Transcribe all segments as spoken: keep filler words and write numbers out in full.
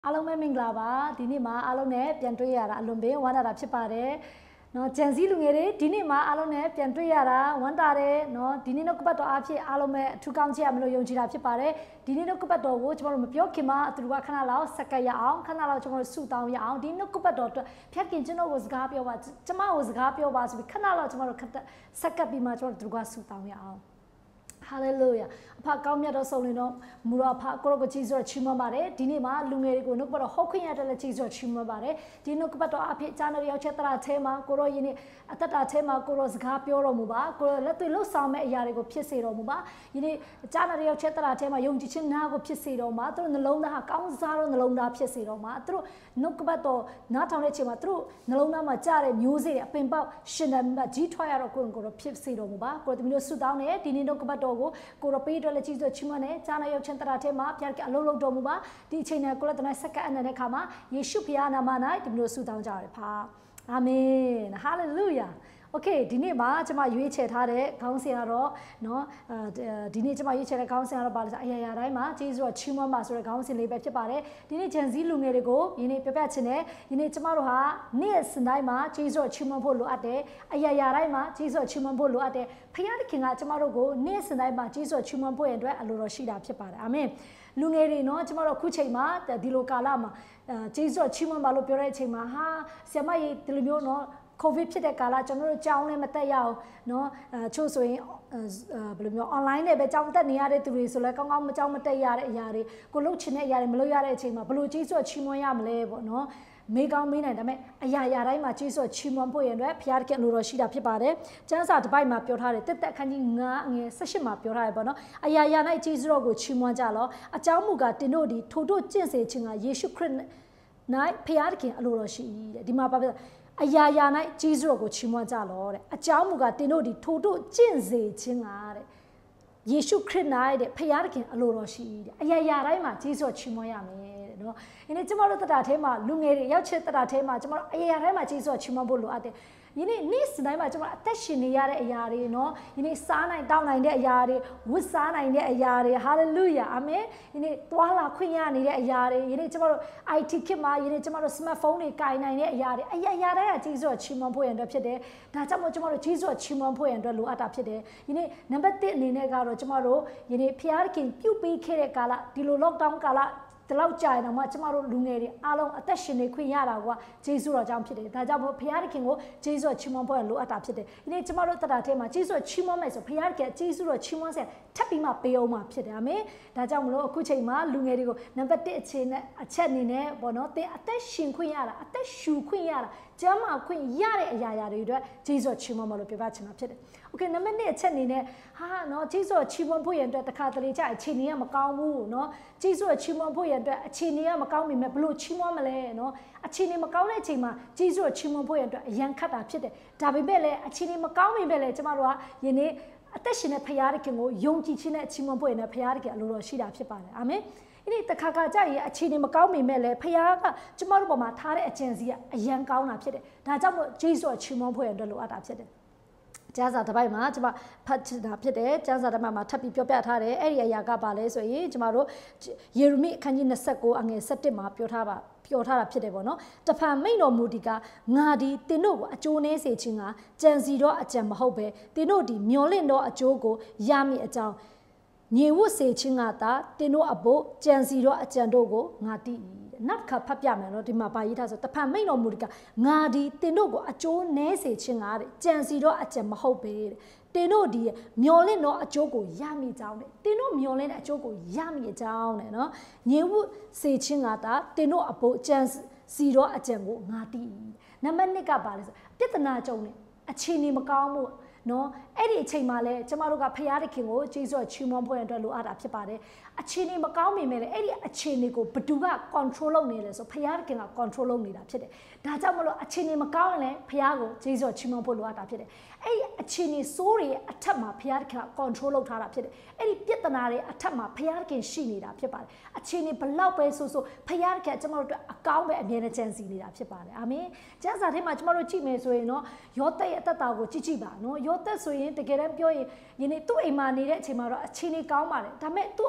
အားလုံးပဲမင်္ဂလာပါဒီနေ့မှာအားလုံးနဲ့ပြန်တွေ့ရတာအလွန်ပင်ဝမ်းသာတာဖြစ်ပါတယ်နော်ဂျန်စီလူငယ်တွေဒီနေ့မှာအားလုံးနဲ့ပြန်တွေ့ရတာဝမ်းသာတယ်နော်ဒီနေ့နှုတ်ကပတ်တော်အားဖြင့်အားလုံးပဲအထူးကောင်းချီးရမလို့ယုံကြည်တာဖြစ်ပါတယ်ဒီနေ့နှုတ်ကပတ်တော်ကိုကျွန်တော်တို့မပြောခင်မှာအတူတူကခဏလောက်စက္ကပ်ရအောင်ခဏလောက်ကျွန်တော်တို့ဆုတောင်းရအောင်ဒီနှုတ်ကပတ်တော်အတွက်ဖြတ်ခင်ကျွန်တော်ကိုစကားပြောပါကျွန်မကိုစကားပြောပါဆိုပြီးခဏလောက်ကျွန်တော်တို့စက္ကပ်ပြီးမှကျွန်တော်တို့ကဆုတောင်းရအောင်Hallelujah အဖကောင်းမြတ်တော်ဆုံးလင်းတော့မူတော်အဖကိုရောကိုကြီးစွာချီးမွမ်းပါတယ်ဒီနေ့မှာလူငယ်တွေကိုနှုတ်ကပတ်တော်ဟုတ်ခွင့်ရတဲ့လက်ကြီးစွာချီးမွမ်းပါတယ်ဒီနှုတ်ကပတ်တော်အဖြစ်ကြားနေရောက်ချက်တရာထဲမှာကိုရောယင်းနေအသက်တာထဲမှာကိုရောစကားပြောတော်မူပါကိုရောလက်တွေ့လှုပ်ဆောင်မဲ့အရာတွေကိုဖြစ်စေတော်မူပါယင်းနေကြားနေရောက်ချက်တရာထဲမှာယုံကြည်ခြင်းနာကိုဖြစ်စေတော်မှာသူတို့နှလုံးသားဟာကောင်းစားသောနှလုံးသားဖြစ်စေတော်မှာသူတို့နှုတ်ကပတ်တော်နားထောင်တဲ့အချိန်မှာသူတို့နှလုံးသားမှာကြားတဲ့မျိုးစေ့တွေအပင်ပေါက်ရှင်တယ်မှာကြီးထွားရတော့ကိုယ်ကိုယ်ဖြစ်စေတော်မူပါကိုယ်တမီးတို့ဆုတောင်းနေဒီနေ့နှုတ်ကပတ်တော်ကိုကိုရပေးတော်လက်ကြီးစွာချီးမွမ်းနေကြားနာရောက်ခြင်းတရာထဲမှာဖျက်ကအလုံးလုံးတော်မူပါဒီအချိန်နဲ့ကိုရတနာစက္ကန့်အနက်တဲ့ခါမှာယေရှုဖခင်နာမ၌ဒီမျိုးဆုတောင်းကြရပါအာမင်ဟာလေလုယာโอเคဒီနေ့မှာကျွန်မရွေးချယ်ထားတဲ့ခေါင်းစဉ်ကတော့เนาะဒီနေ့ကျွန်မရွေးချယ်တဲ့ခေါင်းစဉ်ကတော့ဘာလဲဆိုအရာရာတိုင်းမှာဂျေဇုကချီးမွမ်းပါဆိုတဲ့ခေါင်းစဉ်လေးပဲဖြစ်ပါတယ်ဒီနေ့ဂျန်စီလူငယ်တွေကိုယနေ့ပြပြချင်တယ်ယနေ့ကျွန်မတို့ဟာနေ့စဉ်တိုင်းမှာဂျေဇုချီးမွမ်းဖို့လိုအပ်တယ်အရာရာတိုင်းမှာဂျေဇုချီးမွမ်းဖို့လိုအပ်တယ်ဖခင်သခင်ကကျွန်မတို့ကိုနေ့စဉ်တိုင်းမှာဂျေဇုချီးမွမ်းဖို့ရတဲ့အတွက်အလိုတော်ရှိတာဖြစ်ပါတယ်အာမင်လူငယ်တွေเนาะကျွန်မတို့ခုချိန်မှာဒီလိုကာလမှာဂျေဇုချီးမွမ်းပါလို့ပြောတဲ့အချိန်မှာဟာဆရာမကြီးဒီလိုမျိုးเนาะကိုဗစ်ဖြစ်တဲ့ကာလကျွန်တော်တို့ကြောင်းလည်းမတက်ရအောင်เนาะအချို့ဆိုရင်ဘယ်လိုမျိုး online နဲ့ပဲကြောင်းတက်နေရတဲ့သူတွေဆိုလဲကောင်းကောင်းမကြောင်းမတက်ရတဲ့အရာတွေကိုလုပ်ချင်တဲ့အရာတွေမလုပ်ရတဲ့အချိန်မှာဘယ်လိုကြီးစွာချီးမွမ်းရမလဲပေါ့เนาะမေးကောင်းမေးနိုင်ဒါပေမဲ့အရာရာတိုင်းမှာကြီးစွာချီးမွမ်းဖို့ရတဲ့ဘုရားခင်လိုတော်ရှိတာဖြစ်ပါတယ်ကျမ်းစာတစ်ပိုက်မှာပြောထားတယ်တက်တက်ခန်းကြီးငါးငယ်၁၈မှာပြောထားတယ်ပေါ့เนาะအရာရာ၌ကြီးစွာကိုချီးမွမ်းကြလောအကြောင်းမူကားတင်တို့ဒီထိုတို့ကျင့်စေခြင်းကယေရှုခရစ်၌ဘုရားခင်အလိုတော်ရှိတဲ့ဒီမှာပါအရာရာ၌ဂျေဇုတော်ကိုချီးမွမ်းကြလောတဲ့အကြောင်းမူကားတင်တို့ဒီထိုတို့ကျင့်စေခြင်းကတဲ့ယေရှုခရစ်၌တဲ့ဖခင်အလိုတော်ရှိတဲ့အရာရာတိုင်းမှာဂျေဇုတော်ချီးမွမ်းရမယ်တဲ့နော်ဒီနေ့ကျမတို့တတာထဲမှာလူငယ်တွေရောက်ချက်တတာထဲမှာကျမတို့အရာရာတိုင်းမှာဂျေဇုတော်ချီးမွမ်းဖို့လိုအပ်တယ်ယနေ့နေ့စဉ်တိုင်းမှာကျွန်တော်အသက်ရှင်နေရတဲ့အရာတွေเนาะယနေ့စားနိုင်တောင်းနိုင်တဲ့အရာတွေဝတ်စားနိုင်တဲ့အရာတွေဟာလေလုယာအာမင်ယနေ့သွားလာခွင့်ရနေတဲ့အရာတွေယနေ့ကျွန်တော်တို့ I T ခေတ်မှာယနေ့ကျွန်တော်တို့ smartphone တွေကင်နိုင်တဲ့အရာတွေအရာရာတိုင်းကဂျေဇုချီးမွမ်းဖို့ရန်အတွက်ဖြစ်တယ်ဒါကြောင့်မို့ကျွန်တော်တို့ဂျေဇုချီးမွမ်းဖို့ရန်အတွက်လိုအပ်တာဖြစ်တယ်ယနေ့နံပါတ်တစ်အနေနဲ့ကတော့ကျွန်တော်တို့ယနေ့ဖျားခင်ပြုတ်ပေးခဲ့တဲ့ကာလဒီလို lockdown ကာလဒီလောက်ကြာရင်တော့မှကျမတို့လူငယ်တွေအားလုံးအသက်ရှင်နေခွင့်ရတာကဂျေဇုတော်ကြောင့်ဖြစ်တယ်ဒါကြောင့်မို့ဘုရားခင်ကိုဂျေဇုချီးမွမ်းဖို့လိုအပ်တာဖြစ်တယ်ဒီနေ့ကျမတို့တတာထဲမှာဂျေဇုချီးမွမ်းမယ်ဆိုဘုရားခင်ဂျေဇုတော်ချီးမွမ်းဆက်ထပ်ပြီးမှပေးအောင်မှာဖြစ်တယ်အာမင်ဒါကြောင့်မလို့အခုချိန်မှာလူငယ်တွေကိုနံပါတ်တစ်အခြေနဲ့အချက်အနေနဲ့ပေါ့နော်သင်အသက်ရှင်ခွင့်ရတာအသက်ရှူခွင့်ရတာကျမ်းမာခွင့်ရတဲ့အရာရာတွေအတွက်ဂျေဇုချီးမွမ်းမလို့ပြောပြချင်တာဖြစ်တယ်โอเคနံပါတ်နှစ်အချက်အနေနဲ့ဟာနော်ဂျေဇုချီးမွမ်းဖို့ရတဲ့တခါတလေကြာအခြေအနေကမကောင်းဘူးနော်ဂျေဇုချီးမွမ်းဖို့ရတဲ့အခြေအနေကမကောင်းပြီမဲ့ဘလို့ချီးမွမ်းမလဲနော်အခြေအနေမကောင်းတဲ့အချိန်မှာဂျေဇုချီးမွမ်းဖို့ရတဲ့အရန်ခတ်တာဖြစ်တယ်ဒါပေမဲ့လည်းအခြေအနေမကောင်းပြီပဲလေကျမတို့ကယနေ့အသက်ရှင်တဲ့ဖခင်ခင်ကိုယုံကြည်ခြင်းနဲ့ချီးမွမ်းဖို့ရတဲ့ဖခင်ခင်အလိုတော်ရှိတာဖြစ်ပါတယ်အာမင်ဒီတခါခါကြာရင်အခြေအနေမကောင်းမိမဲ့လေဖခင်ကကျမတို့ပေါ်မှာထားတဲ့အကျင့်စီကအရန်ကောင်းတာဖြစ်တယ်ဒါကြောင့်မို့ဂျေဇုချီးမွမ်းဖို့ရတဲ့လိုအပ်တာဖြစ်တယ်ကျမ်းစာတစ်ပိုက်မှာကျွန်မဖတ်တာဖြစ်တယ်ကျမ်းစာတစ်ပိုက်မှာထပ်ပြီးပြောပြထားတယ်အဲ့ဒီအရာကပါလဲဆိုရင်ကျွန်တော်တို့ယေရမိအခန်းကြီး၂၉အငယ်၁၁မှာပြောထားပါပြောထားတာဖြစ်တယ်ပေါ့နော်တဖန်မိန်တော်မူဒီကငါဒီတင်တို့ကိုအကျိုးနည်းစေခြင်းကကြံစီတော့အကြံမဟုတ်ပဲတင်တို့ဒီမျောလင့်တော့အကျိုးကိုရမည်အကြောင်းညင်ဝတ်စေခြင်းကသာတင်တို့အဖို့ကြံစီတော့အကြံတို့ကိုငါတည်နောက်ခါဖတ်ပြမယ်နော်ဒီမှာပါရေးထားဆိုတဖန်မိန်တော်မူဒီကငါဒီတင်တို့ကိုအကျိုးနည်းစေခြင်းကတဲ့ကြံစီတော့အကြံမဟုတ်ပဲတဲ့တင်တို့ဒီမျောလင့်တော့အကျိုးကိုရမိကြောင်းတဲ့တင်တို့မျောလင့်တဲ့အကျိုးကိုရမိကြောင်းတဲ့နော်ညင်ဝတ်စေခြင်းကသာတင်တို့အဖို့ကြံစီတော့အကြံကိုငါတည်နံပါတ်နှစ်ကပါလဲဆိုပြဿနာကြုံနေအခြေအနေမကောင်းမှုနော်အဲ့ဒီအချိန်မှာလဲကျမတို့ကဖခင်ခင်ကိုဂျေဇုချီးမွမ်းဖို့အတွက်လိုအပ်တာဖြစ်ပါတယ်အခြေအနေမကောင်းမိမဲ့လေအဲ့ဒီအခြေအနေကိုဘသူက control လုပ်နေလဲဆိုဖခင်ခင်က control လုပ်နေတာဖြစ်တယ်ဒါကြောင့်မလို့အခြေအနေမကောင်းရင်လည်းဖခင်ကိုဂျေဇုချီးမွမ်းဖို့လိုအပ်တာဖြစ်တယ်အဲ့ဒီအခြေအနေဆိုးတွေအထက်မှာဖခင်ခင်က control လုပ်ထားတာဖြစ်တယ်အဲ့ဒီပြဿနာတွေအထက်မှာဖခင်ခင်ရှိနေတာဖြစ်ပါတယ်အခြေအနေဘလောက်ပဲဆိုဆိုဖခင်ခင်ကျမတို့အတွက်အကောင်းပဲအမြဲတမ်းကြံစီနေတာဖြစ်ပါတယ်အာမင်ကျမ်းစာထဲမှာကျမတို့ကြည့်မယ်ဆိုရင်နော်ယောသရဲ့အသက်တာကိုကြည့်ကြည့်ပါနော်ယောသက်ဆိုရင်တကယ်တမ်းပြောရင်ယနေ့သူ့အိမ်မှာနေတဲ့အချိန်မှာတော့အခြေအနေကောင်းပါတယ်ဒါပေမဲ့သူ့အကိုတွေက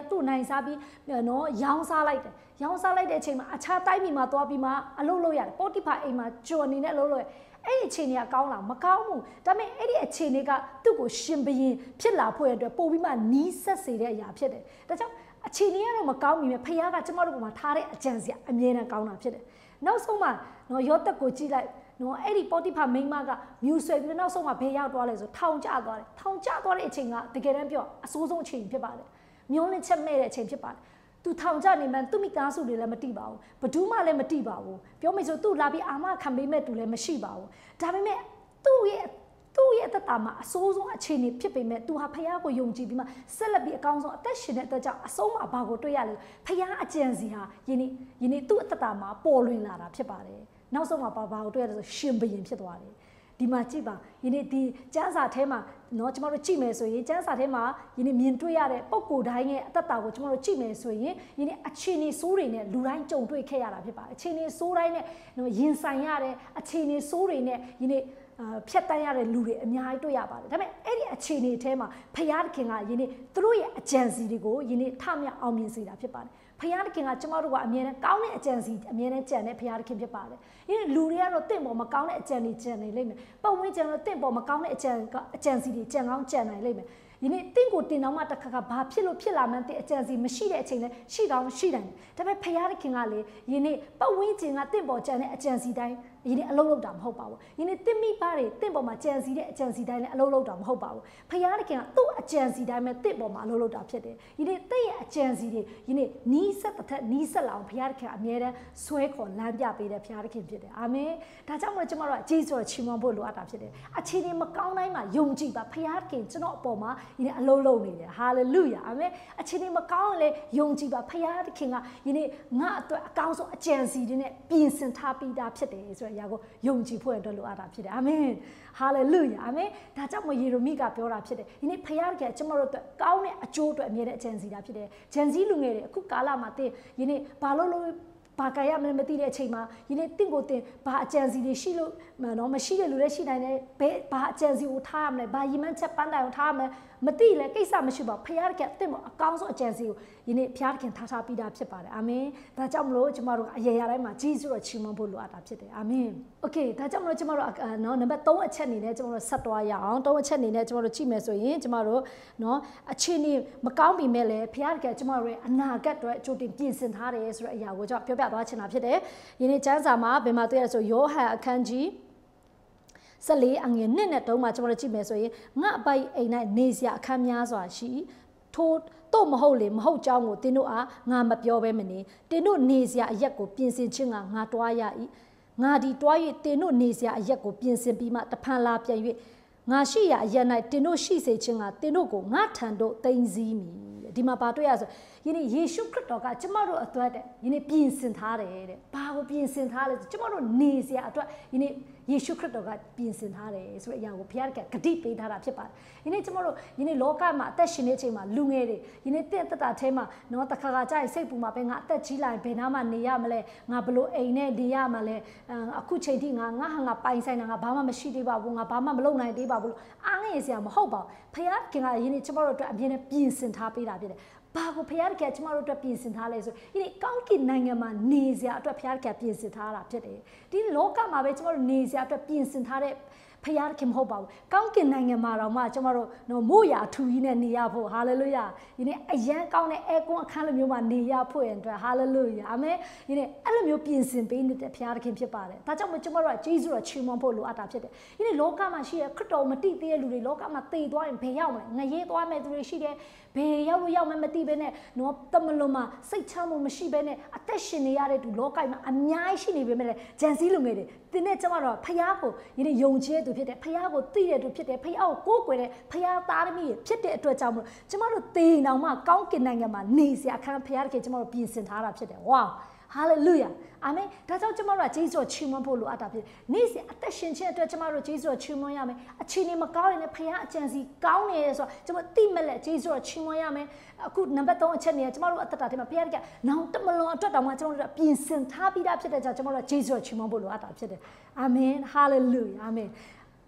သူ့နိုင်စားပြီးနော်ရောင်းစားလိုက်တယ်ရောင်းစားလိုက်တဲ့အချိန်မှာအခြားတိုင်းပြည်မှာသွားပြီးမှအလုပ်လုပ်ရတယ်ပေါ့တိဖာအိမ်မှာဂျွန်အနေနဲ့အလုပ်လုပ်ရအဲ့ဒီအခြေအနေကကောင်းလားမကောင်းဘူးဒါပေမဲ့အဲ့ဒီအခြေအနေကသူ့ကိုရှင်ဘရင်ဖြစ်လာဖို့အတွက်ပို့ပြီးမှနီးဆက်စေတဲ့အရာဖြစ်တယ်ဒါကြောင့်အခြေအနေကတော့မကောင်းပြီမဲ့ဖခင်ကကျမတို့ပေါ်မှာထားတဲ့အကြံစီအမြဲတမ်းကောင်းတာဖြစ်တယ်နောက်ဆုံးမှနော်ယောသက်ကိုကြည့်လိုက်နော်အဲ့ဒီပေါ့တိဖာမိန်းမကမြူဆွဲပြီးနောက်ဆုံးမှဘယ်ရောက်သွားလဲဆိုထောင်ကျသွားတယ်ထောင်ကျသွားတဲ့အချိန်ကတကယ်တမ်းပြောအဆိုးဆုံးအချိန်ဖြစ်ပါတယ်မျောလင့်ချက်မဲ့တဲ့အချိန်ဖြစ်ပါတယ်သူထောင်ကျနေမှသူ့မိသားစုတွေလည်းမတိပါဘူးဘဒူးမှလည်းမတိပါဘူးပြောမယ်ဆိုသူ့လာပြီးအာမခံပေးမဲ့သူလည်းမရှိပါဘူးဒါပေမဲ့သူ့ရဲ့သူ့ရဲ့အသက်တာမှာအဆိုးဆုံးအခြေအနေဖြစ်ပေမဲ့သူဟာဖခင်ကိုယုံကြည်ပြီးမှဆက်လက်ပြီးအကောင်းဆုံးအသက်ရှင်တဲ့အတွက်ကြောင့်အဆုံးမှာဘာကိုတွေ့ရလဲဖခင်အကြံစီဟာယနေ့ယနေ့သူ့အသက်တာမှာပေါ်လွင်လာတာဖြစ်ပါတယ်နောက်ဆုံးမှာဘာဘာကိုတွေ့ရလဲဆိုရှင်ဘရင်ဖြစ်သွားတယ်ဒီမှာကြည့်ပါယနေ့ဒီကျမ်းစာထဲမှာနော်ကျွန်တော်တို့ကြည့်မယ်ဆိုရင်ကျမ်းစာထဲမှာယနေ့မြင်တွေ့ရတဲ့ပုံကိုယ်တိုင်းရဲ့အသက်တာကိုကျွန်တော်တို့ကြည့်မယ်ဆိုရင်ယနေ့အခြေအနေဆိုးတွေနဲ့လူတိုင်းကြုံတွေ့ခဲ့ရတာဖြစ်ပါတယ်အခြေအနေဆိုးတိုင်းနဲ့နော်ရင်ဆိုင်ရတဲ့အခြေအနေဆိုးတွေနဲ့ယနေ့ဖြတ်တန်းရတဲ့လူတွေအများကြီးတွေ့ရပါတယ်ဒါပေမဲ့အဲ့ဒီအခြေအနေထဲမှာဖခင်သခင်ကယနေ့သူတို့ရဲ့အကြံစီတွေကိုယနေ့ထမြောက်အောင်မြင်စေတာဖြစ်ပါတယ်ဖခင်သခင်ကကျမတို့ကအမြဲတမ်းကောင်းတဲ့အကြံစီအမြဲတမ်းကြံတဲ့ဖခင်သခင်ဖြစ်ပါတယ်။ဒီလူတွေကတော့တင့်ပေါ်မကောင်းတဲ့အကြံတွေကြံနေလိမ့်မယ်။ပတ်ဝန်းကျင်တော့တင့်ပေါ်မကောင်းတဲ့အကြံအကြံစီတွေကြံကောင်းကြံနိုင်လိမ့်မယ်။ဒီနေ့တင့်ကိုတင်တော့မှတစ်ခါခါဘာဖြစ်လို့ဖြစ်လာမှန်းတဲ့အကြံစီမရှိတဲ့အချိန်လဲရှိတော့ရှိတယ်။ဒါပေမဲ့ဖခင်သခင်ကလေဒီနေ့ပတ်ဝန်းကျင်ကတင့်ပေါ်ကြံတဲ့အကြံစီတိုင်းဒီနေ့အလုံးလုံးတာမဟုတ်ပါဘူး။ဒီနေ့တင့်မိပါတွေတင့်ပေါ်မှာကြံစီတဲ့အကြံစီတိုင်းလည်းအလုံးလုံးတာမဟုတ်ပါဘူး။ဖခင်သခင်ကသူ့အကြံစီတိုင်းပဲတင့်ပေါ်မှာအလုံးလုံးတာဖြစ်တယ်။ဒီနေ့တင့်ရဲ့အကြံစီတွေဒီနေ့နီးစက်တစ်ထက်နီးစက်လာအောင်ဖခင်သခင်အမြဲတမ်းဆွဲခေါ်လမ်းပြပေးတဲ့ဖခင်သခင်ဖြစ်တယ်။အာမင်။ဒါကြောင့်မို့ကျွန်တော်တို့ကဂျေဇုတော်ချီးမွမ်းဖို့လိုအပ်တာဖြစ်တယ်။အခြေအနေမကောင်းတိုင်းမှာယုံကြည်ပါဖခင်သခင်ကျွန်တော်အပေါ်မှာဒီနေ့အလုံးလုံးနေတယ်။ဟာလေလုယာ။အာမင်။အခြေအနေမကောင်းရင်လည်းယုံကြည်ပါဖခင်သခင်ကဒီနေ့ငါအတွက်အကောင်းဆုံးအကြံစီတွေနဲ့ပြင်ဆင်ထားပြီးသားဖြစ်တယ်ဆိုတဲ့အရာကိုယုံကြည်ဖို့အတွက်လိုအပ်တာဖြစ်တယ်အာမင်ဟာလေလုယာအာမင်ဒါကြောင့်မို့ယေရမိကပြောတာဖြစ်တယ်ဒီနေ့ဖခင်ကကျွန်တော်တို့အတွက်ကောင်းတဲ့အကျိုးအတွက်အမြဲတမ်းအကြံစီတာဖြစ်တယ်ဂျန်စီလူငယ်တွေအခုကာလမှာတင်ဒီနေ့ဘာလို့လို့ဘာကရမလဲမသိတဲ့အချိန်မှာဒီနေ့တင့်ကိုတင်ဘာအကြံစီတွေရှိလို့နော်မရှိတဲ့လူတွေရှိနိုင်တယ်ဘယ်ဘာအကြံစီကိုထားရမလဲဘာရီမန်းချက်ပန်းတိုင်ကိုထားရမလဲမသိလဲကိစ္စမရှိပါဘူးဖခင်ကတင့်မို့အကောင်းဆုံးအကြံစီကိုဒီနေ့ဖခင်ထားထားပြီးသားဖြစ်ပါတယ်အာမင်ဒါကြောင့်မလို့ကျမတို့အရေရာတိုင်းမှာဂျေဇုတော်ချီးမွမ်းဖို့လိုအပ်တာဖြစ်တယ်အာမင်โอเคဒါကြောင့်မလို့ကျမတို့နော်နံပါတ်သုံးအချက်အနေနဲ့ကျမတို့ဆက်သွားရအောင်သုံးအချက်အနေနဲ့ကျမတို့ကြည့်မယ်ဆိုရင်ကျမတို့နော်အခြေအနေမကောင်းပြီမဲ့လည်းဖခင်ကကျမတို့ရဲ့အနာဂတ်အတွက်ကြိုတင်ပြင်ဆင်ထားတယ်ဆိုတဲ့အရာကိုကျွန်တော်ပြောပြသွားချင်တာဖြစ်တယ်ယနေ့ကျမ်းစာမှာဘယ်မှာတွေ့ရလဲဆိုယောဟန်အခန်းကြီးဆက်လေးအငယ်နှစ်နဲ့တုံးမှာကျွန်တော်ကြည့်မယ်ဆိုရင်ငါအပိုက်အိမ်၌နေစရာအခန်းများစွာရှိထိုးတော့မဟုတ်လေမဟုတ်ကြောင်းကိုတင်းတို့အားငါမပြောဘဲမနေတင်းတို့နေစရာအရက်ကိုပြင်ဆင်ခြင်းကငါတွားရ၏ငါဒီတွား၍တင်းတို့နေစရာအရက်ကိုပြင်ဆင်ပြီးမှတဖန်လာပြန်၍ငါရှိရာအရက်၌တင်းတို့ရှိစေခြင်းကတင်းတို့ကိုငါထံသို့သိမ်းဆည်းမည်ဒီမှာပါတွေ့ရဆိုယနေ့ယေရှုခရစ်တော်ကကျမတို့အတွက်တဲ့ယနေ့ပြင်ဆင်ထားတယ်တဲ့ဘာကိုပြင်ဆင်ထားလဲဆိုကျမတို့နေစရာအတွက်ယနေ့ယေရှုခရစ်တော်ကပြင်ဆင်ထားတယ်ဆိုတဲ့အရာကိုဘုရားကဂတိပေးထားတာဖြစ်ပါတယ်ယနေ့ကျမတို့ယနေ့လောကမှာအသက်ရှင်နေချိန်မှာလူငယ်တွေယနေ့တင့်တတထဲမှာနော်တခါခါကြာရင်စိတ်ပူမှာပဲငါအသက်ကြီးလာရင်ဘယ်နာမှနေရမလဲငါဘလို့အိမ်နဲ့နေရမလဲအခုချိန်ထိငါငါဟာငါပိုင်ဆိုင်တာငါဘာမှမရှိသေးပါဘူးငါဘာမှမလုပ်နိုင်သေးပါဘူးလို့အားငယ်စရာမဟုတ်ပါဘူးဘုရားကယနေ့ကျမတို့အတွက်အမြဲတမ်းပြင်ဆင်ထားပေးတာဖြစ်တယ်ဘာကိုဖခင်ကကျမတို့အတွက်ပြင်ဆင်ထားလဲဆိုဒီကောင်းကင်နိုင်ငံမှာနေစရာအတွက်ဖခင်ကပြင်ဆင်ထားတာဖြစ်တယ်ဒီလောကမှာပဲကျမတို့နေစရာအတွက်ပြင်ဆင်ထားတဲ့ဖခင်မဟုတ်ပါဘူးကောင်းကင်နိုင်ငံမှာတော့မှကျမတို့နော်မို့ရာထူကြီးနဲ့နေရဖို့ဟာလေလုယာဒီနေ့အရန်ကောင်းတဲ့အဲကွန်းအခန်းလိုမျိုးမှာနေရဖို့ရန်အတွက်ဟာလေလုယာအာမင်ဒီနေ့အဲ့လိုမျိုးပြင်ဆင်ပေးနေတဲ့ဖခင်ဖြစ်ပါတယ်ဒါကြောင့်မို့ကျမတို့ကဂျေဇုတော်ချီးမွမ်းဖို့လိုအပ်တာဖြစ်တယ်ဒီနေ့လောကမှာရှိတဲ့ခရစ်တော်မတိသေးတဲ့လူတွေလောကမှာတည်သွားရင်ဘယ်ရောက်မလဲငရဲသွားမဲ့သူတွေရှိတယ်ဘယ်ရောက်လို့ရောက်မှမသိဘဲနဲ့နော်တမလွန်မှာစိတ်ချမှုမရှိဘဲနဲ့အသက်ရှင်နေရတဲ့သူလောကမှာအများကြီးရှိနေပေမဲ့ဂျန်စည်းလူငယ်တွေတင်းနဲ့ကျမတို့ဖခင်ကိုဒီနေ့ယုံကြည်သူဖြစ်တယ်ဖခင်ကိုသိတဲ့သူဖြစ်တယ်ဖခင်ကိုကိုးကွယ်တဲ့ဖခင်သားသမီးဖြစ်တဲ့အတွက်ကြောင့်မလို့ကျမတို့သေအောင်မှကောင်းကင်နိုင်ငံမှာနေစရာအခန်းဖခင်ကကျမတို့ပြင်ဆင်ထားတာဖြစ်တယ်ဝါဟာလေလုယာအာမင်ဒါကြောင့်ကျမတို့ကဂျေဇုတော်ချီးမွမ်းဖို့လိုအပ်တာဖြစ်နေ့စဉ်အသက်ရှင်ခြင်းအတွက်ကျမတို့ဂျေဇုတော်ချီးမွမ်းရမယ်အခြေအနေမကောင်းရင်လည်းဖခင်အကြံစီကောင်းနေရဆိုတော့ကျမတို့သိမဲ့လက်ဂျေဇုတော်ချီးမွမ်းရမယ်အခုနံပါတ်သုံးအချက်နေကျမတို့အသက်တာထဲမှာဖခင်ကနောင်တမလွန်အတွက်တောင်မှကျမတို့ပြင်ဆင်ထားပြီးသားဖြစ်တဲ့ကြောင့်ကျမတို့ဂျေဇုတော်ချီးမွမ်းဖို့လိုအပ်တာဖြစ်တယ်အာမင်ဟာလေလုယာအာမင်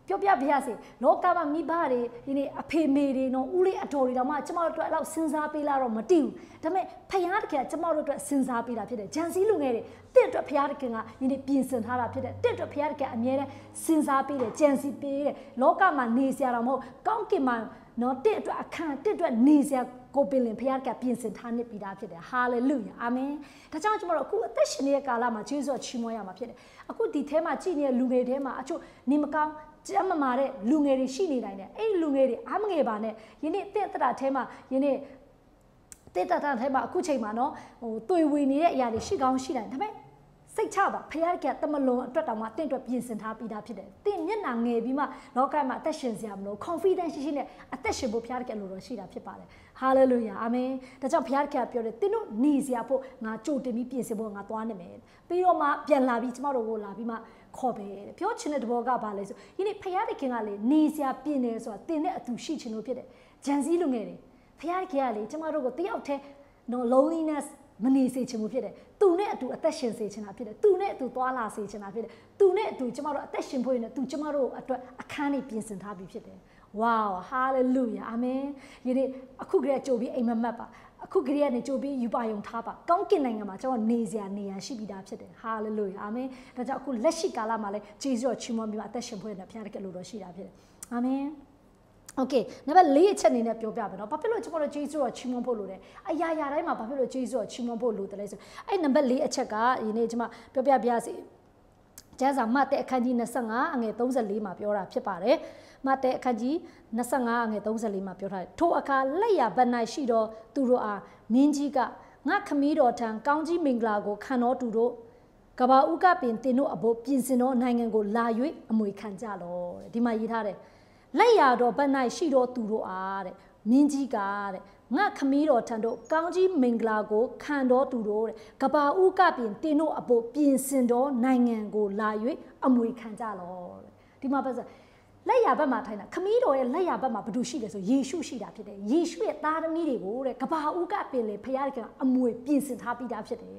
ပြောပြပြရစေလောကမှာမိဘတွေဒီနေ့အဖေမေတွေနော်ဦးလေးအတော်တွေတော့မှကျမတို့အတွက်အဲ့လောက်စဉ်းစားပေးလာတော့မတည်ဘူးဒါပေမဲ့ဖခင်တခင်ကကျမတို့အတွက်စဉ်းစားပေးတာဖြစ်တယ်ဂျန်စီလူငယ်တွေတင့်အတွက်ဖခင်တခင်ကဒီနေ့ပြင်ဆင်ထားတာဖြစ်တယ်တင့်အတွက်ဖခင်တခင်အမြဲတမ်းစဉ်းစားပေးတယ်ဂျန်စီပေးတယ်လောကမှာနေစရာတော့မဟုတ်ကောင်းကင်မှာနော်တင့်အတွက်အခန့်တင့်အတွက်နေစရာကိုပင်လင်ဖခင်ကပြင်ဆင်ထားနေပြီးသားဖြစ်တယ်ဟာလေလုယာအာမင်ဒါကြောင့်ကျမတို့အခုအသက်ရှင်နေတဲ့ကာလမှာယေရှုချီးမွမ်းရမှာဖြစ်တယ်အခုဒီထဲမှာကြည်နေတဲ့လူငယ်တွေထဲမှာအချို့နေမကောင်းကျမ်းမာတဲ့လူငယ်တွေရှိနေနိုင်တယ်အဲ့လူငယ်တွေအားမငယ်ပါနဲ့ယနေ့တင့်တတာထဲမှာယနေ့တင့်တတာထဲမှာအခုချိန်မှာနော်ဟိုတွေ့ဝေနေတဲ့အရာတွေရှိကောင်းရှိနိုင်ဒါပေမဲ့စိတ်ချပါဖခင်ကတမလွန်အတွက်တောင်မှတင့်အတွက်ပြင်ဆင်ထားပြီးသားဖြစ်တယ်တင့်မျက်နှာငယ်ပြီးမှလောကမှာအသက်ရှင်စရာမလို confidence ရှိရှိနဲ့အသက်ရှင်ဖို့ဖခင်ကလိုတော့ရှိတာဖြစ်ပါတယ် hallelujah အာမင်ဒါကြောင့်ဖခင်ကပြောတယ်တင်းတို့နေစရာဖို့ငါကြိုတင်ပြီးပြင်ဆင်ဖို့ငါသွားနေမယ်ပြီးတော့မှပြန်လာပြီးကျမတို့ကိုလာပြီးမှခေါ်ပဲပြောချင်တဲ့တဘောကဘာလဲဆိုယနေ့ဖခင်တခင်ကလေနေစရာပြင်တယ်ဆိုတာတင်းနဲ့အတူရှိချင်လို့ဖြစ်တယ်ဂျန်စည်းလူငယ်တွေဖခင်ကလေကျမတို့ကိုတယောက်တည်း no loneliness မနေစေချင်ဘူးဖြစ်တယ်သူနဲ့အတူအသက်ရှင်စေချင်တာဖြစ်တယ်သူနဲ့အတူသွားလာစေချင်တာဖြစ်တယ်သူနဲ့အတူကျမတို့အသက်ရှင်ဖို့ရနေသူကျမတို့အတွက်အခန်းလေးပြင်ဆင်ထားပြီးဖြစ်တယ် wow hallelujah amen ယနေ့အခုကလေးကြိုပြီးအိမ်မမက်ပါအခုကလေးကနေကြိုပြီးယူပါယုံထားပါကောင်းကင်နိုင်ငံမှာကျွန်တော်နေစရာနေရာရှိပြီးသားဖြစ်တယ် hallelujah amen ဒါကြောင့်အခုလက်ရှိကာလမှာလည်းဂျေဇုတော်ချီးမွမ်းပြီးမှအသက်ရှင်ဖို့ရနေဘုရားတကယ်လို့တော့ရှိတာဖြစ်တယ် amen okay နံပါတ်၄အချက်အနေနဲ့ပြောပြမယ်နော်ဘာဖြစ်လို့ကျွန်တော်တို့ဂျေဇုတော်ချီးမွမ်းဖို့လို့လဲအရာရာတိုင်းမှာဘာဖြစ်လို့ဂျေဇုတော်ချီးမွမ်းဖို့လို့တလဲဆိုအဲ့နံပါတ်၄အချက်ကဒီနေ့ကျွန်မပြောပြပြရစီကျမ်းစာမှတ်တဲ့အခန်းကြီး25အငယ်34မှာပြောတာဖြစ်ပါတယ်မှတ်တဲ့အခန်းကြီး25အငယ်34မှာပြောထားတယ်ထိုအခါလက်ရဘတ်၌ရှိသောသူတို့အားမင်းကြီးကငါခမည်းတော်ထံကောင်းကြီးမင်္ဂလာကိုခံတော်သူတို့ကဘာဥကပင်တင်တို့အဖို့ပြင်ဆင်သောနိုင်ငံကိုလာ၍အမွေခံကြလောတဲ့ဒီမှာရေးထားတယ်လက်ရတော်ဘတ်၌ရှိတော်သူတို့အားတဲ့မင်းကြီးကတဲ့ငါခမည်းတော်ထံတို့ကောင်းကြီးမင်္ဂလာကိုခံတော်သူတို့တဲ့ကဘာဥကပင်တင်တို့အဖို့ပြင်ဆင်သောနိုင်ငံကိုလာ၍အမွေခံကြလောတဲ့ဒီမှာပတ်စလက်ရဘတ်မှာထိုင်တာခမည်းတော်ရဲ့လက်ရဘတ်မှာဘာလို့ရှိလဲဆိုယေရှုရှိတာဖြစ်တယ်ယေရှုရဲ့သားသမီးတွေကိုတဲ့ကဘာဥကပင်လေဖခင်ကအမွေပြင်ဆင်ထားပြီးသားဖြစ်တယ်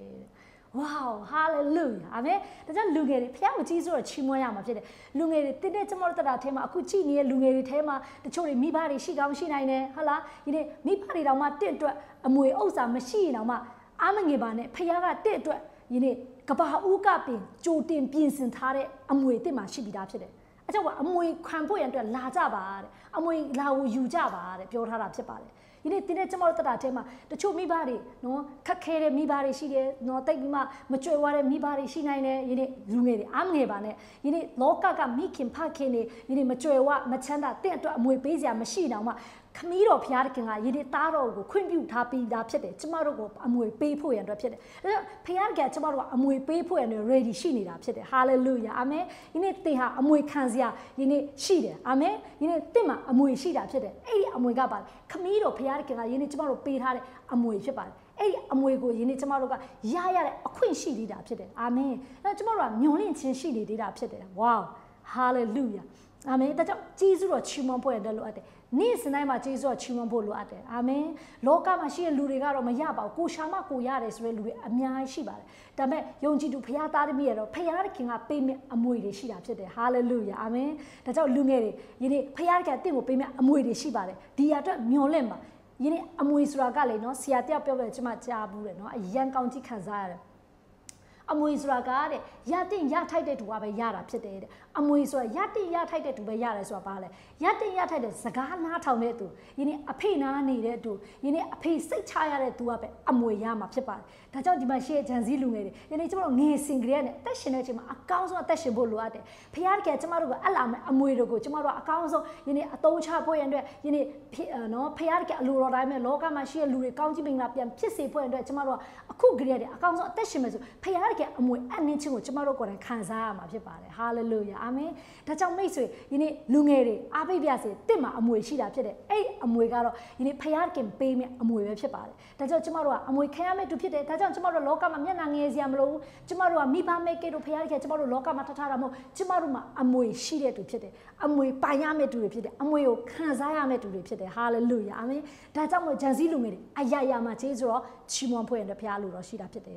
wow hallelujah အာမင်ဒါကြောင့်လူငယ်တွေဖခင်ကိုကြီးစိုးတော့ချီးမွမ်းရမှာဖြစ်တယ်လူငယ်တွေတင်းတဲ့ကျမတို့တတာထဲမှာအခုကြည့်နေတဲ့လူငယ်တွေထဲမှာတချို့တွေမိဘတွေရှိကောင်းရှိနိုင်တယ်ဟုတ်လားဒီနေ့မိဘတွေတောင်မှတင့်အတွက်အမွေဥစ္စာမရှိရင်တောင်မှအားမငယ်ပါနဲ့ဖခင်ကတင့်အတွက်ဒီနေ့ကဘာဥကပင်ကြိုတင်ပြင်ဆင်ထားတဲ့အမွေတင့်မှာရှိပြီးသားဖြစ်တယ်အဲကြောင့်အမွေခံဖို့ရန်အတွက်လာကြပါတဲ့အမွေလာကိုယူကြပါတဲ့ပြောထားတာဖြစ်ပါတယ်ဒီနေ့တင်းတဲ့ကျမတို့တတာထဲမှာတချို့မိဘတွေနော်ခက်ခဲတဲ့မိဘတွေရှိတယ်နော်တိတ်ပြီးမှမကြွယ်ဝတဲ့မိဘတွေရှိနိုင်တယ်ဒီနေ့လူငယ်တွေအားမငယ်ပါနဲ့ဒီနေ့လောကကမိခင်ဖခင်တွေဒီနေ့မကြွယ်ဝမချမ်းသာတင့်အတွက်အမွေပေးစရာမရှိတော့မှခမီးတော်ဘုရားတခင်ကယနေ့သားတော်ကိုခွင့်ပြုထားပြီးသားဖြစ်တယ်ကျမတို့ကိုအမွေပေးဖို့ရန်အတွက်ဖြစ်တယ်အဲဒါဘုရားကကျမတို့ကအမွေပေးဖို့ရန် ready ရှိနေတာဖြစ်တယ် hallelujah အာမင်ယနေ့သင်ဟာအမွေခံစရာယနေ့ရှိတယ်အာမင်ယနေ့သင်မှာအမွေရှိတာဖြစ်တယ်အဲ့ဒီအမွေကပါခမီးတော်ဘုရားတခင်ကယနေ့ကျမတို့ပေးထားတဲ့အမွေဖြစ်ပါတယ်အဲ့ဒီအမွေကိုယနေ့ကျမတို့ကရရတဲ့အခွင့်ရှိသေးတာဖြစ်တယ်အာမင်အဲကျမတို့ကမျှော်လင့်ခြင်းရှိနေသေးတာဖြစ်တယ် wow hallelujah အာမင်ဒါကြောင့်ကျေးဇူးတော်ချီးမွမ်းဖို့ရတဲ့လိုအပ်တယ်နေ့စဉ်တိုင်းမှာကျေးဇူးတော်ချီးမွမ်းဖို့လိုအပ်တယ်အာမင်လောကမှာရှိတဲ့လူတွေကတော့မရပါဘူးကိုရှာမကိုရတယ်ဆိုတဲ့လူတွေအများကြီးရှိပါတယ်ဒါပေမဲ့ယုံကြည်သူဘုရားသားသမီးရတော့ဘုရားခင်ကပေးမဲ့အမွေတွေရှိတာဖြစ်တယ်ဟာလေလုယာအာမင်ဒါကြောင့်လူငယ်တွေယနေ့ဘုရားကတင့်ကိုပေးမဲ့အမွေတွေရှိပါတယ်ဒီရအတွက်မျှော်လင့်ပါယနေ့အမွေဆိုတာကလေနော်ဆရာတယောက်ပြောပြကျွန်မကြားဘူးတယ်နော်အရန်ကောင်းကြီးခံစားရတယ်အမွေဆိုတာကတဲ့ရတင်ရထိုက်တဲ့သူကပဲရတာဖြစ်တယ်တဲ့အမွေဆိုတာရတင်ရထိုက်တဲ့သူပဲရတယ်ဆိုတာပါလေရတင်ရထိုက်တဲ့စကားနားထောင်တဲ့သူယနေ့အဖေနားနေတဲ့သူယနေ့အဖေစိတ်ချရတဲ့သူကပဲအမွေရမှာဖြစ်ပါတယ်ဒါကြောင့်ဒီမှာရှေ့ဂျန်စည်းလူငယ်တွေယနေ့ကျမတို့ငယ်စင်ကလေးနဲ့အသက်ရှင်တဲ့အချိန်မှာအကောင်းဆုံးအသက်ရှင်ဖို့လိုအပ်တယ်ဖခင်ကကျမတို့ကအလားမဲ့အမွေတွေကိုကျမတို့ကအကောင်းဆုံးယနေ့အသုံးချဖို့ရတဲ့ယနေ့နော်ဖခင်ကအလိုတော်တိုင်းမဲ့လောကမှာရှိတဲ့လူတွေကောင်းချီးမင်္ဂလာပြန်ဖြစ်စေဖို့ရတဲ့ကျမတို့ကအခုကလေးတဲ့အကောင်းဆုံးအသက်ရှင်မယ်ဆိုဖခင်ကအမွေအနှင်းချင်းကိုကျမတို့ကိုယ်တိုင်ခံစားရမှာဖြစ်ပါတယ်ဟာလေလုယာအာမင်ဒါကြောင့်မိတ်ဆွေယနေ့လူငယ်တွေအားပေးပြစေတင့်မှာအမွေရှိတာဖြစ်တယ်အဲ့အမွေကတော့ယနေ့ဖခင်ပေးမဲ့အမွေပဲဖြစ်ပါတယ်ဒါကြောင့်ကျမတို့ကအမွေခံရမယ့်သူဖြစ်တယ်ဒါကြောင့်ကျမတို့လောကမှာမျက်နှာငယ်စရာမလိုဘူးကျမတို့ကမိဘမဲ့ကေတို့ဖခင်ကျမတို့လောကမှာထထားတာမဟုတ်ကျမတို့မှာအမွေရှိတဲ့သူဖြစ်တယ်အမွေပိုင်ရမယ့်သူတွေဖြစ်တယ်အမွေကိုခံစားရမယ့်သူတွေဖြစ်တယ်ဟာလေလုယာအာမင်ဒါကြောင့်မို့ဂျန်စည်းလူငယ်တွေအရာရာမှာကျေးဇူးတော်ချီးမွမ်းဖွင့်ရတဲ့ဖခင်လူတော်ရှိတာဖြစ်တယ်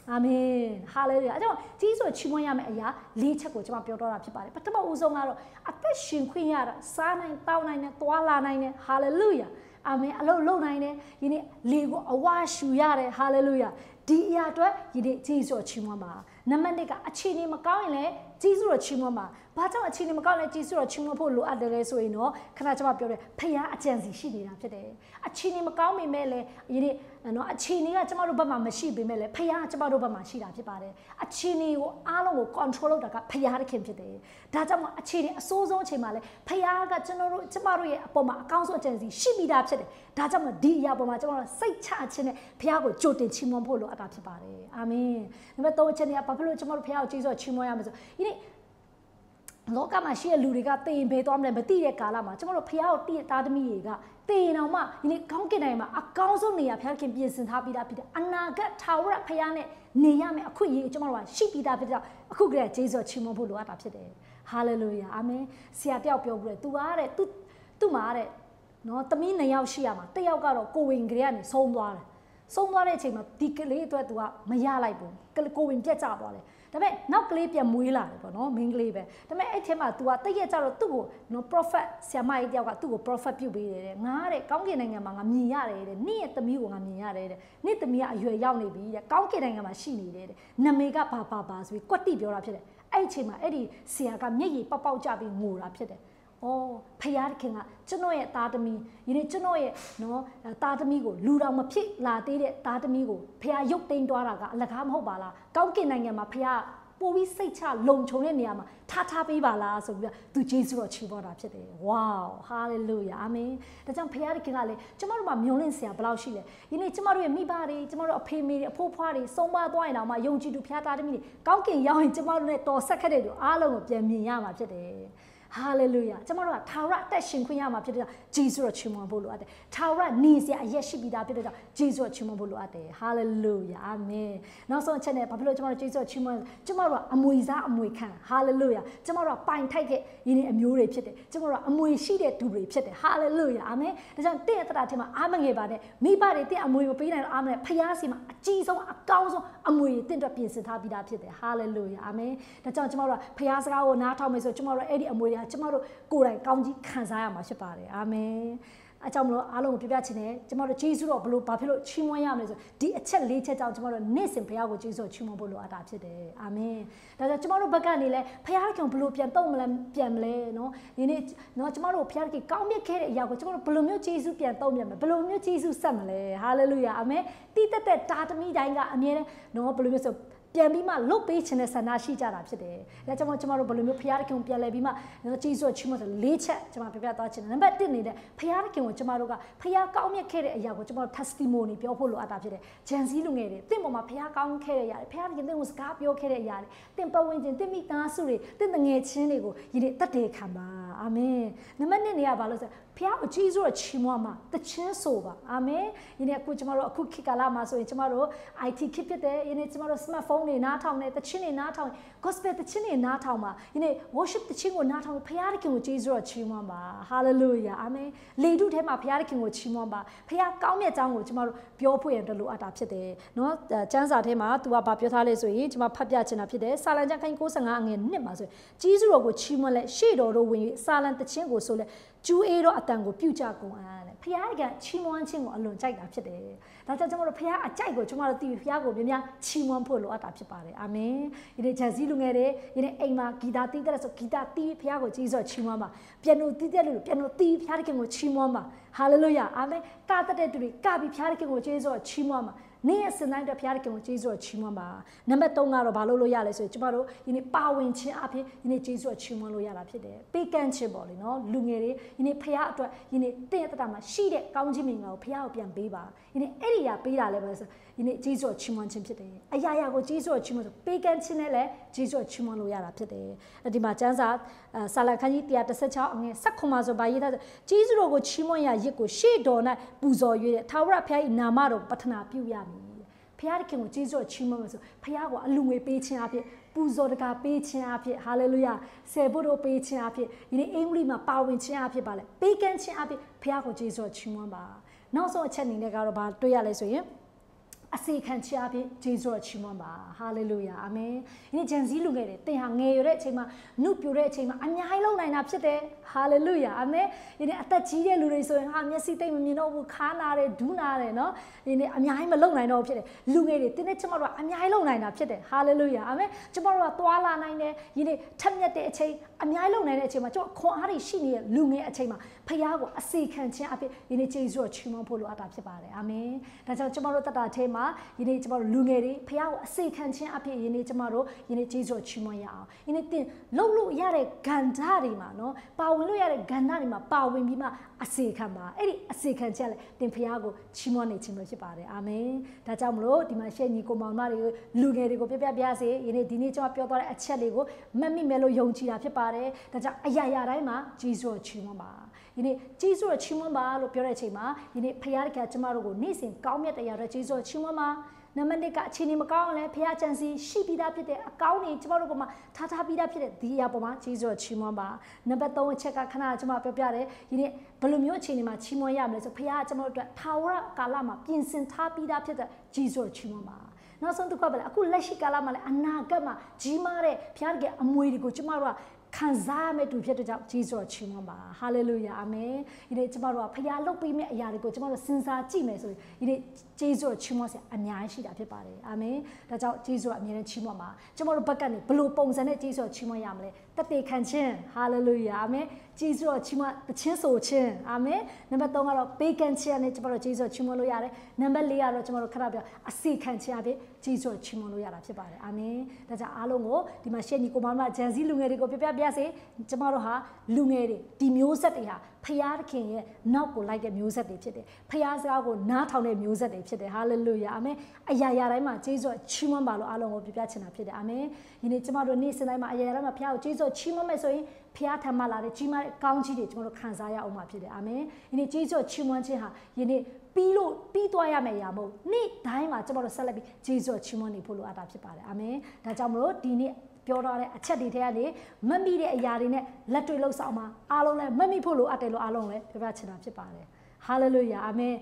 အာမင်ဟာလေလုယာအဲ့ကြောင့်ကြီးဆိုချီးမွမ်းရမယ့်အရာလေးချက်ကိုကျွန်မပြောတော့တာဖြစ်ပါတယ်ပထမဦးဆုံးကတော့အသက်ရှင်ခွင့်ရတာစားနိုင်တောင်းနိုင်တယ်သွားလာနိုင်တယ်ဟာလေလုယာအာမင်အလုံးလုံးနိုင်တယ်ယနေ့လေကိုအဝါရှူရတယ်ဟာလေလုယာဒီအရာအတွက်ယနေ့ကြီးဆိုချီးမွမ်းပါနံပါတ်တစ်ကအခြေအနေမကောင်းရင်လည်းကြီးဆိုချီးမွမ်းပါဘာကြောင့်အခြေအနေမကောင်းလဲကြီးဆိုချီးမွမ်းဖို့လိုအပ်တယ်လဲဆိုရင်တော့ခဏကျွန်မပြောတယ်ဖခင်အကြံစီရှိနေတာဖြစ်တယ်အခြေအနေမကောင်းပေမဲ့လည်းယနေ့နော်အခြေအနေကကျမတို့ဘက်မှာမရှိပေမဲ့လည်းဖခင်ကျမတို့ဘက်မှာရှိတာဖြစ်ပါတယ်အခြေအနေကိုအားလုံးကို control လုပ်တာကဖခင်တခင်ဖြစ်တယ်ဒါကြောင့်အခြေအနေအဆိုးဆုံးအချိန်မှာလည်းဖခင်ကကျွန်တော်တို့ကျမတို့ရဲ့အပေါ်မှာအကောင်းဆုံးအကြံစီရှိပြီးသားဖြစ်တယ်ဒါကြောင့်ဒီအရာပေါ်မှာကျမတို့စိတ်ချခြင်းနဲ့ဖခင်ကိုကြိုတင်ချီးမွမ်းဖို့လိုအပ်တာဖြစ်ပါတယ်အာမင်နံပါတ်သုံးအချက်နဲ့ဘာဖြစ်လို့ကျမတို့ဖခင်ကိုကျေးဇူးချီးမွမ်းရမလဲဆိုဒီနေ့လောကမှာရှိတဲ့လူတွေကတေရင်ဘဲသွားမလဲမသိတဲ့ကာလမှာကျမတို့ဖခင်ကိုတည့်သားသမီးတွေကတေရင်အောင်မှဒီနေ့ကောင်းကင်တိုင်းမှာအကောင်းဆုံးနေရာဖခင်ခင်ပြင်ဆင်ထားပြီးသားဖြစ်တယ်အနာဂတ်ထာဝရဖခင်နဲ့နေရမယ်အခွင့်အရေးကျမတို့ကရှိပြီးသားဖြစ်တော့အခုကတည်းကကျေးဇူးချီးမွမ်းဖို့လိုအပ်တာဖြစ်တယ်ဟာလေလုယာအာမင်ဆရာတယောက်ပြောပြီးတယ် तू ကတဲ့ तू သူ့မှာတဲ့နော်သမီးနှစ်ယောက်ရှိရမှာတစ်ယောက်ကတော့ကိုဝင်ကလေးကနေဆုံးသွားတယ်ဆုံးသွားတဲ့အချိန်မှာဒီကလေးအတွက် तू ကမရလိုက်ဘူးကိုဝင်ပြက်ကျသွားတယ်ဒါပေမဲ့နောက်ကလေးပြန်မွေးလာတယ်ပေါ့နော်မိန်းကလေးပဲဒါပေမဲ့အဲ့ထဲမှာ तू ကတည့်ရကြတော့သူ့ကိုနော် prophet ဆရာမကြီးတယောက်ကသူ့ကို prophet ပြုတ်ပေးတယ်တဲ့ငါတဲ့ကောင်းကင်နိုင်ငံမှာငါမြင်ရတယ်တဲ့နေ့ရဲ့သမီးကိုငါမြင်ရတယ်တဲ့နေ့သမီးကအရွယ်ရောက်နေပြီတဲ့ကောင်းကင်နိုင်ငံမှာရှိနေတယ်တဲ့နမေကဘာဘာဘာဆိုပြီးကွက်တိပြောတာဖြစ်တယ်အဲ့အချိန်မှာအဲ့ဒီဆရာကမျက်ရည်ပေါက်ပေါက်ကျပြီးငိုတာဖြစ်တယ်အော်ဖယားခင်ကကျွန်တော်ရဲ့သားသမီးဒီနေ့ကျွန်တော်ရဲ့နော်သားသမီးကိုလူတော်မဖြစ်လာသေးတဲ့သားသမီးကိုဖယားရုပ်သိမ်းသွားတာကအလကားမဟုတ်ပါလားကောင်းကင်နိုင်ငံမှာဖယားပို့ပြီးစိတ်ချလုံခြုံတဲ့နေရာမှာထားထားပေးပါလားဆိုပြီးသူဂျေဇုတော်ချီးပွားတာဖြစ်တယ်ဝေါဟာလေလုယာအာမင်ဒါကြောင့်ဖယားခင်ကလေကျမတို့မှာမျှော်လင့်စရာဘယ်လောက်ရှိလဲဒီနေ့ကျမတို့ရဲ့မိဘတွေကျမတို့အဖေမေတွေအဖိုးဖွားတွေဆုံးပါသွားရင်တော့မှယုံကြည်သူဖယားသားသမီးတွေကောင်းကင်ရောက်ရင်ကျမတို့နဲ့တော်ဆက်ခက်တဲ့သူအားလုံးကိုပြန်မြင်ရမှာဖြစ်တယ်ဟာလေလုယာကျမတို့ကထာဝရအသက်ရှင်ခွင့်ရမှာဖြစ်တဲ့ဂျေဇုတော်ချီးမွမ်းဖို့လိုအပ်တယ်ထာဝရနေစရာအရက်ရှိပြီးသားဖြစ်တဲ့ဂျေဇုတော်ချီးမွမ်းဖို့လိုအပ်တယ်ဟာလေလုယာအာမင်နောက်ဆုံးအချက်နဲ့ဘာဖြစ်လို့ကျမတို့ဂျေဇုတော်ချီးမွမ်းကျမတို့ကအမွေစားအမွေခံဟာလေလုယာကျမတို့ကပိုင်ထိုက်တဲ့ယင်းအမျိုးတွေဖြစ်တယ်ကျမတို့ကအမွေရှိတဲ့သူတွေဖြစ်တယ်ဟာလေလုယာအာမင်ဒါကြောင့်တင့်ရဲ့တတာထဲမှာအာမငယ်ပါနဲ့မိဘတွေတင့်အမွေကိုပေးနိုင်တော့အာမင်ဖျားစီမှာအကြီးဆုံးအကောင်းဆုံးအမွေတင့်အတွက်ပြင်ဆင်ထားပြီးသားဖြစ်တယ်ဟာလေလုယာအာမင်ဒါကြောင့်ကျမတို့ကဖျားစကားကိုနားထောင်မယ်ဆိုကျမတို့အဲ့ဒီအမွေတွေကကျမတို့ကိုယ်တိုင်ကောင်းကြီးခံစားရမှာဖြစ်ပါတယ်အာမင်အကြောင်းမလို့အားလုံးကိုပြပြချင်တယ်ကျမတို့ဂျေဇုတော်ဘလို့ဘာဖြစ်လို့ချီးမွမ်းရမလဲဆိုဒီအချက်လေးချက်ကြောင့်ကျမတို့နေ့စဉ်ဘုရားကိုဂျေဇုတော်ချီးမွမ်းဖို့လိုအပ်တာဖြစ်တယ်အာမင်ဒါကြောင့်ကျမတို့ဘက်ကနေလဲဘုရားခင်ဘလို့ပြန်တော့မလဲပြန်မလဲနော်ဒီနေ့နော်ကျမတို့ဘုရားခင်ကောင်းမြတ်ခဲ့တဲ့အရာကိုကျမတို့ဘလို့မျိုးဂျေဇုပြန်တော့ပြန်မလဲဘလို့မျိုးဂျေဇုဆက်မလဲဟာလေလုယာအာမင်တိတက်တက်တာသမီးတိုင်းကအမြဲတမ်းနော်ဘလို့မျိုးဆိုပြန်ပြီးမှလုတ်ပေးခြင်းနဲ့ဆန္ဒရှိကြတာဖြစ်တယ်။ဒါကြောင့်ကျမတို့ဘယ်လိုမျိုးဖခင်ကိုပြန်လဲပြီးမှနော်ကြီးစွာချီးမွမ်းတယ်လေးချက်ကျမပြပြသွားခြင်းနံပါတ်တစ်နေတဲ့ဖခင်ကိုကျမတို့ကဖခင်ကောင်းမြတ်ခဲ့တဲ့အရာကိုကျမတို့ testimony ပြောဖို့လိုအပ်တာဖြစ်တယ်။ဂျန်စည်းလူငယ်တွေတင့်ပေါ်မှာဖခင်ကောင်းခဲ့တဲ့အရာတွေဖခင်ကတင့်ကိုစကားပြောခဲ့တဲ့အရာတွေတင့်ပတ်ဝန်းကျင်တင့်မိသားစုတွေတင့်တငယ်ချင်းတွေကိုယနေ့တတ်တယ်ခံပါအာမင်။နံပါတ်နှစ်နေရပါလို့ဆိုဖခင်အကြီးစွာချီးမွမ်းမှာတခြင်းဆိုပါအာမင်။ယနေ့အခုကျမတို့အခုခေတ်ကာလမှာဆိုရင်ကျမတို့ I T ခေတ်ဖြစ်တယ်ယနေ့ကျမတို့ smartphone တွေနားထောင်နေတခြင်းတွေနားထောင် gospel တခြင်းတွေနားထောင်ပါယနေ့ worship တခြင်းကိုနားထောင်ဖခင်ခင်ကိုကျေးဇူးတော်ချီးမွမ်းပါ hallelujah အာမင်လေတုထဲမှာဖခင်ခင်ကိုချီးမွမ်းပါဖခင်ကောင်းမြတ်ကြောင်းကိုကျမတို့ပြောဖို့ရတဲ့လိုအပ်တာဖြစ်တယ်เนาะကျမ်းစာထဲမှာ तू ကဘာပြောထားလဲဆိုရင်ကျမဖတ်ပြချင်တာဖြစ်တယ်စာလံကျမ်းခန်းကိုးဆယ်ငါအငယ်နှစ်မှာဆိုရင်ကျေးဇူးတော်ကိုချီးမွမ်းလဲရှေ့တော်တို့ဝင်စာလံတခြင်းကိုဆိုလဲကျူးအေးတော့အတန်ကိုပြုကြကုန်အားတဲ့ဖခင်ကချီးမွမ်းခြင်းကိုအလွန်ကြိုက်တာဖြစ်တယ်ဒါကြောင့်ကျမတို့ဖခင်အကြိုက်ကိုကျမတို့တည်ဖခင်ကိုများများချီးမွမ်းဖို့လိုအပ်တာဖြစ်ပါတယ်အာမင်ဒီနေ့ဂျန်စီလူငယ်တွေဒီနေ့အိမ်မှာဂီတာတီးတဲ့ဆိုဂီတာတီးဖခင်ကိုကျေးဇူးချီးမွမ်းပါပြန်လို့တီးတဲ့လူပြန်လို့တီးဖခင်ကိုချီးမွမ်းပါဟာလေလုယာအာမင်ကတတ်တဲ့သူတွေကပြီးဖခင်ကိုကျေးဇူးချီးမွမ်းပါနေ့ရက်စတိုင်းတဲ့ဖခင်ကိုကျေးဇူးချီးမွမ်းပါနံပါတ်သုံးကတော့ဘာလို့လို့ရလဲဆိုရင်ကျမတို့ဒီနေ့ပါဝင်ခြင်းအဖြစ်ဒီနေ့ကျေးဇူးချီးမွမ်းလို့ရတာဖြစ်တယ်ပေးကမ်းခြင်းပေါ့လေနော်လူငယ်တွေဒီနေ့ဖခင်အတွက်ဒီနေ့တင့်ရတတာမှာရှိတဲ့ကောင်းခြင်းမင်္ဂလာကိုဖခင်ကိုပြန်ပေးပါဒီနေ့အဲ့ဒီရပေးတာလည်းပဲဆိုဒီနေ့ကျေးဇူးချီးမွမ်းခြင်းဖြစ်တယ်အရာရာကိုကျေးဇူးချီးမွမ်းဆိုပေးကမ်းခြင်းနဲ့လည်းကျေးဇူးချီးမွမ်းလို့ရတာဖြစ်တယ်ဒီမှာကျမ်းစာဆာလံခန်းကြီးone thirty-sixအငယ်one nineမှာဆိုဘာရေးထားကျေးဇူးတော်ကိုချီးမွမ်းရာရစ်ကိုရှေ့တော်၌ပူဇော်၍တဲ့ထာဝရဘုရား၏နာမတော်ပတ္ထနာပြုရမည်ဖခင်ခင်ကိုကျေးဇူးချီးမွမ်းလို့ဆိုဖခင်ကိုအလူငွေပေးခြင်းအဖြစ်ပူဇော်တကာပေးခြင်းအဖြစ်ဟာလေလုယာဆယ်ဖို့တို့ပေးခြင်းအဖြစ်ဒီနေ့အင်္ဂလိပ်မှာပါဝင်ခြင်းအဖြစ်ပါလေပေးကမ်းခြင်းအဖြစ်ဖခင်ကိုကျေးဇူးချီးမွမ်းပါနောက်ဆုံးအချက်အနေနဲ့ကတော့ဘာတွေ့ရလဲဆိုရင်အစေခံချအဖြစ်ဂျေဇုတော်ချီးမွမ်းပါဟာလေလုယာအာမင်ဒီနေ့ဂျန်စည်းလူငယ်တွေသင်ဟာငယ်ရတဲ့အချိန်မှာနှုတ်ပြိုတဲ့အချိန်မှာအများကြီးလုံနိုင်တာဖြစ်တယ်ဟာလေလုယာအာမင်ဒီနေ့အသက်ကြီးတဲ့လူတွေဆိုရင်ဟာမျက်စိသိမ့်မမြင်တော့ဘူးခါနာတယ်ဒူးနာတယ်နော်ဒီနေ့အများကြီးမလုံနိုင်တော့ဖြစ်တယ်လူငယ်တွေသင်နဲ့ကျမတို့ကအများကြီးလုံနိုင်တာဖြစ်တယ်ဟာလေလုယာအာမင်ကျမတို့ကသွားလာနိုင်တယ်ဒီနေ့ထက်မြက်တဲ့အချိန်အများကြီးလုံနိုင်တဲ့အချိန်မှာကျမခွန်အားတွေရှိနေတဲ့လူငယ်အချိန်မှာဖခင်ကိုအစေခံခြင်းအဖြစ်ဒီနေ့ဂျေဇုတော်ချီးမွမ်းဖို့လိုအပ်တာဖြစ်ပါတယ်အာမင်ဒါကြောင့်ကျမတို့တတ်တာထဲမှာဒီနေ့ကျမတို့လူငယ်တွေဖခင်ကိုအစေခံခြင်းအဖြစ်ဒီနေ့ကျမတို့ဒီနေ့ဂျေဇုတော်ချီးမွမ်းရအောင်ဒီနေ့တင်လုံလို့ရတဲ့ဂန္ဓာတွေမှာနော်ပါဝင်လို့ရတဲ့ဂန္ဓာတွေမှာပါဝင်ပြီးမှအစေခံပါအဲ့ဒီအစေခံချက်လေတင်ဖခင်ကိုချီးမွမ်းနေခြင်းပဲဖြစ်ပါတယ်အာမင်ဒါကြောင့်မလို့ဒီမှာရှေ့ညီကိုမောင်မတွေကိုလူငယ်တွေကိုပြပြပြစေဒီနေ့ဒီနေ့ကျွန်တော်ပြောသွားတဲ့အချက်လေးကိုမမိမယ်လို့ယုံကြည်တာဖြစ်ပါတယ်ဒါကြောင့်အရာရာတိုင်းမှာဂျေဇုတော်ချီးမွမ်းပါဒီနေ့ဂျေဇုတော်ချီးမွမ်းပါလို့ပြောတဲ့အချိန်မှာဒီနေ့ဖခင်ကကျမတို့ကိုနေ့စဉ်ကောင်းမြတ်တရားတွေဂျေဇုတော်ချီးမွမ်းပါနံပါတ်တစ်ကအချိန်မကောင်းလဲဖခင်ချန်စီရှိပြီးသားဖြစ်တဲ့အကောင်းတွေကျမတို့ပေါ်မှာထားထားပြီးသားဖြစ်တဲ့ဒီအရာပေါ်မှာဂျေဇုတော်ချီးမွမ်းပါနံပါတ်သုံးအချက်ကခဏကျမပြောပြတယ်ဒီနေ့ဘယ်လိုမျိုးအချိန်တွေမှာချီးမွမ်းရမလဲဆိုဖခင်ကကျမတို့အတွက်ထာဝရကာလမှာပြင်ဆင်ထားပြီးသားဖြစ်တဲ့ဂျေဇုတော်ချီးမွမ်းပါနောက်ဆုံးတစ်ခုကလည်းအခုလက်ရှိကာလမှာလည်းအနာဂတ်မှာကြီးမားတဲ့ဘုရားကအမွေတွေကိုကျမတို့ကခံစားရမယ့်သူဖြစ်တဲ့ကြောင့်ဂျေဇုတော်ချီးမွမ်းပါဟာလေလုယာအာမင်ဒီနေ့ကျမတို့ကဖခင်လုပ်ပေးမယ့်အရာတွေကိုကျမတို့စဉ်းစားကြည့်မယ်ဆိုရင်ဒီနေ့ဂျေဇုတော်ချီးမွမ်းစရာအများကြီးရှိတာဖြစ်ပါတယ်အာမင်ဒါကြောင့်ဂျေဇုကအမြဲတမ်းချီးမွမ်းပါကျမတို့ဘက်ကနေဘယ်လိုပုံစံနဲ့ဂျေဇုတော်ချီးမွမ်းရမလဲတသက်ခံခြင်းဟာလေလုယာအာမင်ဂျေဇုတော်ချီးမွမ်းတခြင်းဆိုခြင်းအာမင်နံပါတ်သုံးကတော့ပေးကမ်းခြင်းနဲ့ကျမတို့ဂျေဇုတော်ချီးမွမ်းလို့ရတယ်နံပါတ်လေးကတော့ကျမတို့ခဏပြောအစီခံခြင်းအဖြစ်ဂျေဇုတော်ချီးမွမ်းလို့ရတာဖြစ်ပါတယ်အာမင်ဒါကြောင့်အားလုံးကိုဒီမှာရှေ့ညီကိုမမဂျန်စီလူငယ်တွေကိုပြပြပြစေကျမတို့ဟာလူငယ်တွေဒီမျိုးဆက်တွေဟာဖခင်သခင်ရဲ့နောက်ကိုလိုက်တဲ့မျိုးဆက်တွေဖြစ်တယ်ဖခင်စကားကိုနားထောင်တဲ့မျိုးဆက်တွေဖြစ်တယ်ဟာလေလုယာအာမင်အရာရာတိုင်းမှာဂျေဇုချီးမွမ်းပါလို့အားလုံးကိုပြပြချင်တာဖြစ်တယ်အာမင်ဒီနေ့ကျမတို့နေ့စဉ်တိုင်းမှာအရာရာတိုင်းမှာဖခင်ကိုဂျေဇုချီးမွမ်းမယ်ဆိုရင်ဖခင်ထံမှလာတဲ့ကြီးမားတဲ့ကောင်းချီးတွေကျမတို့ခံစားရအောင်မှာဖြစ်တယ်အာမင်ဒီနေ့ဂျေဇုချီးမွမ်းခြင်းဟာဒီနေ့ပြီးလို့ပြီးသွားရမယ့်အရာမဟုတ်နေ့တိုင်းမှာကျမတို့ဆက်လက်ပြီးဂျေဇုချီးမွမ်းနေဖို့လိုအပ်တာဖြစ်ပါတယ်အာမင်ဒါကြောင့်မလို့ဒီနေ့ပြောထားတဲ့အချက်တွေထဲကနေမမိတဲ့အရာတွေနဲ့လက်တွေ့လှုပ်ဆောင်မှာအားလုံးလည်းမမိဖို့လိုအပ်တယ်လို့အားလုံးလည်းပြောပြချင်တာဖြစ်ပါတယ်ဟာလေလုယာအာမင်